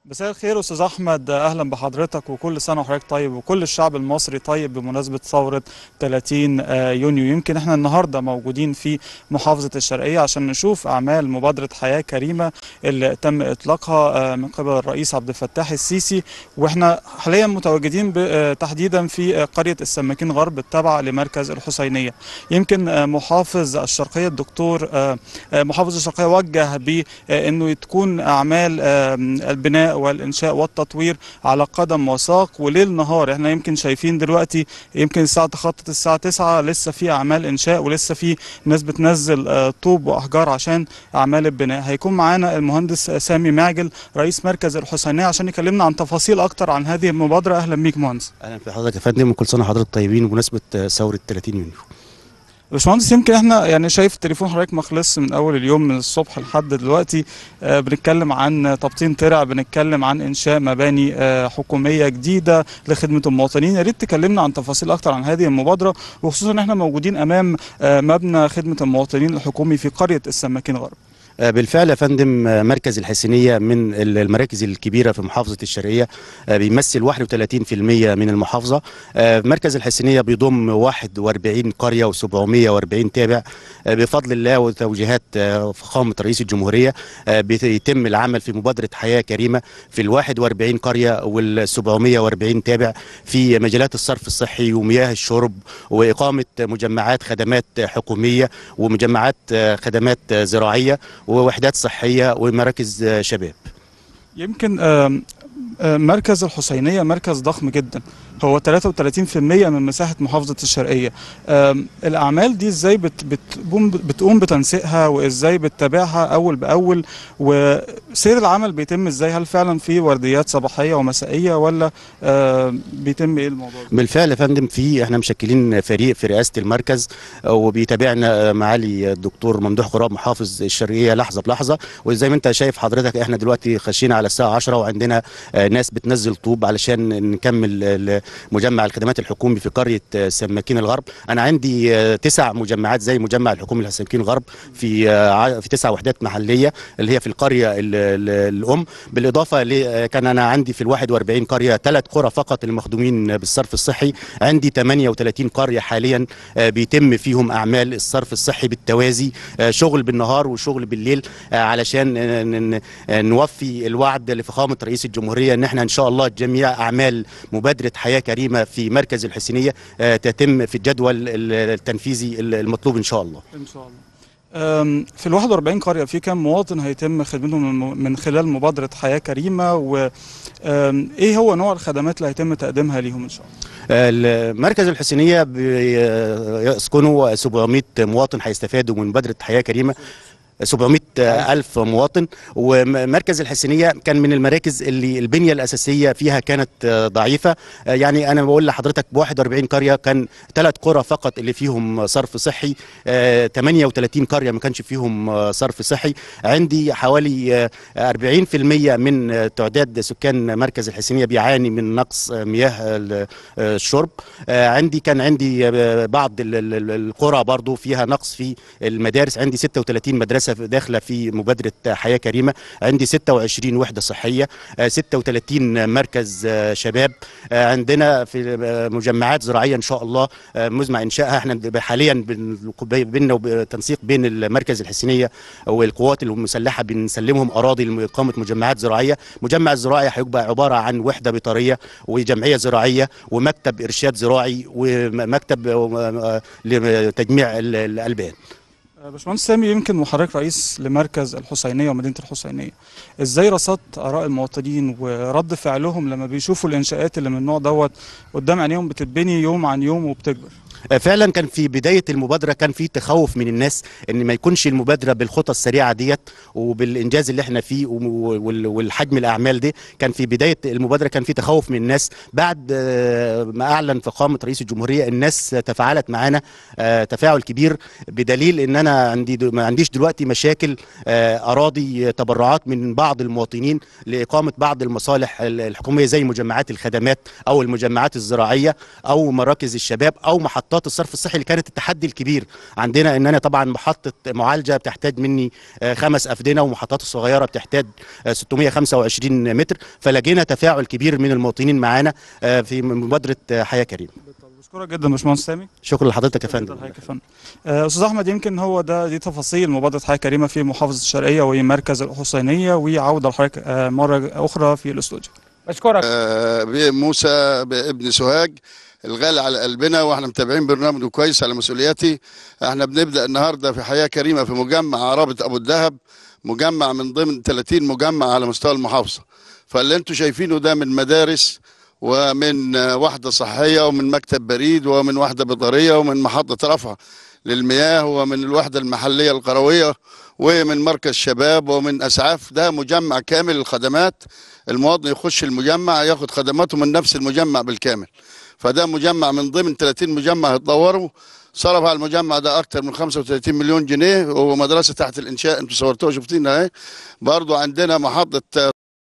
مساء الخير استاذ احمد، اهلا بحضرتك وكل سنه وحضرتك طيب وكل الشعب المصري طيب بمناسبه ثوره 30 يونيو. يمكن احنا النهارده موجودين في محافظه الشرقيه عشان نشوف اعمال مبادره حياه كريمه اللي تم اطلاقها من قبل الرئيس عبد الفتاح السيسي، واحنا حاليا متواجدين تحديدا في قريه السماكين غرب التابعه لمركز الحسينيه. يمكن محافظ الشرقيه الدكتور محافظ الشرقيه وجه بانه تكون اعمال البناء والإنشاء والتطوير على قدم وساق وليل نهار. احنا يمكن شايفين دلوقتي يمكن الساعة تخطت الساعة 9 لسه في أعمال إنشاء ولسه في ناس بتنزل طوب وأحجار عشان أعمال البناء. هيكون معانا المهندس سامي معجل رئيس مركز الحسينية عشان يكلمنا عن تفاصيل أكتر عن هذه المبادرة. أهلا بيك مهندس. اهلا بحضرتك يا فندم، وكل سنه وحضرتك طيبين بمناسبه ثوره 30 يونيو. باشمهندس، يمكن احنا شايف التليفون حضرتك ما خلصش من اول اليوم من الصبح لحد دلوقتي. بنتكلم عن تبطين ترع، بنتكلم عن انشاء مباني حكوميه جديده لخدمه المواطنين. يا ريت تكلمنا عن تفاصيل اكتر عن هذه المبادره، وخصوصا ان احنا موجودين امام مبنى خدمه المواطنين الحكومي في قريه السماكين غرب. بالفعل يا فندم، مركز الحسينية من المراكز الكبيرة في محافظة الشرقية، بيمثل 31% من المحافظة. مركز الحسينية بيضم 41 قرية و740 تابع. بفضل الله وتوجيهات فخامة رئيس الجمهورية بيتم العمل في مبادرة حياة كريمة في ال 41 قرية وال 740 تابع في مجالات الصرف الصحي ومياه الشرب وإقامة مجمعات خدمات حكومية ومجمعات خدمات زراعية ووحدات صحية ومراكز شباب. يمكن مركز الحسينية مركز ضخم جدا، هو 33% من مساحة محافظة الشرقية. الأعمال دي ازاي بتقوم بتنسيقها وازاي بتتابعها أول بأول، وسير العمل بيتم ازاي؟ هل فعلا في ورديات صباحية ومسائية ولا بيتم ايه الموضوع ده؟ بالفعل يا فندم، احنا مشكلين فريق في رئاسة المركز وبيتابعنا معالي الدكتور ممدوح غراب محافظ الشرقية لحظة بلحظة. وزي ما انت شايف حضرتك احنا دلوقتي خشينا على الساعة 10 وعندنا ناس بتنزل طوب علشان نكمل مجمع الخدمات الحكومي في قرية سماكين الغرب. أنا عندي 9 مجمعات زي مجمع الحكومي لسماكين الغرب في 9 وحدات محلية اللي هي في القرية الأم. بالإضافة كان أنا عندي في ال 41 قرية 3 قرى فقط المخدومين بالصرف الصحي. عندي 38 قرية حاليا بيتم فيهم أعمال الصرف الصحي بالتوازي، شغل بالنهار وشغل بالليل، علشان نوفي الوعد لفخامة رئيس الجمهورية ان احنا ان شاء الله جميع اعمال مبادرة حياة كريمة في مركز الحسينية تتم في الجدول التنفيذي المطلوب ان شاء الله. ان شاء الله. في ال 41 قرية في كم مواطن هيتم خدمتهم من خلال مبادرة حياة كريمة، وايه هو نوع الخدمات اللي هيتم تقديمها ليهم ان شاء الله؟ مركز الحسينية يسكنوا 700 مواطن هيستفادوا من مبادرة حياة كريمة، 700 ألف مواطن. ومركز الحسينية كان من المراكز اللي البنية الأساسية فيها كانت ضعيفة. يعني أنا بقول لحضرتك ب 41 قرية كان 3 قرى فقط اللي فيهم صرف صحي، 38 قرية ما كانش فيهم صرف صحي. عندي حوالي 40% من تعداد سكان مركز الحسينية بيعاني من نقص مياه الشرب. كان عندي بعض القرى برضو فيها نقص في المدارس. عندي 36 مدرسة داخله في مبادره حياه كريمه. عندي 26 وحده صحيه، 36 مركز شباب. عندنا في مجمعات زراعيه ان شاء الله مزمع انشائها. احنا حاليا بيننا وبتنسيق بين المركز الحسينيه والقوات المسلحه بنسلمهم اراضي لاقامه مجمعات زراعيه. مجمع الزراعي هيبقى عباره عن وحده بيطريه وجمعيه زراعيه ومكتب ارشاد زراعي ومكتب لتجميع الالبان. باشمهندس سامي، يمكن وحضرتك رئيس لمركز الحسينية ومدينة الحسينية، ازاي رصدت آراء المواطنين ورد فعلهم لما بيشوفوا الإنشاءات اللي من النوع دوت قدام عينيهم بتتبني يوم عن يوم وبتكبر؟ فعلا كان في بدايه المبادره كان في تخوف من الناس ان ما يكونش المبادره بالخطى السريعه ديت وبالانجاز اللي احنا فيه والحجم الاعمال دي. كان في بدايه المبادره كان في تخوف من الناس. بعد ما اعلن فخامه رئيس الجمهوريه الناس تفاعلت معانا تفاعل كبير، بدليل ان انا ما عنديش دلوقتي مشاكل اراضي تبرعات من بعض المواطنين لاقامه بعض المصالح الحكوميه زي مجمعات الخدمات او المجمعات الزراعيه او مراكز الشباب او محطات محطات الصرف الصحي اللي كانت التحدي الكبير عندنا، ان انا طبعا محطه معالجه بتحتاج مني 5 افدنه، ومحطات الصغيره بتحتاج 625 متر، فلقينا تفاعل كبير من المواطنين معانا في مبادره حياه كريمه. بشكرك جدا باشمهندس سامي. شكرا لحضرتك يا فندم. استاذ احمد، يمكن هو دي تفاصيل مبادره حياه كريمه في محافظه الشرقيه ومركز الحسينيه، وعوده لحضرتك مره اخرى في الاستوديو. بشكرك. موسى ابن سوهاج الغالي على قلبنا، واحنا متابعين برنامجه كويس على مسؤولياتي. احنا بنبدا النهارده في حياه كريمه في مجمع عرابه ابو الدهب، مجمع من ضمن 30 مجمع على مستوى المحافظه. فاللي انتم شايفينه ده من مدارس ومن وحده صحيه ومن مكتب بريد ومن وحده بيطريه ومن محطه رفع للمياه ومن الوحده المحليه القرويه ومن مركز شباب ومن اسعاف. ده مجمع كامل الخدمات، المواطن يخش المجمع ياخد خدماته من نفس المجمع بالكامل. فده مجمع من ضمن 30 مجمع هيتطوروا. صرف على المجمع ده اكتر من 35 مليون جنيه، ومدرسه تحت الانشاء انتوا صورتوها وشفتينها اهي. برضو عندنا محطه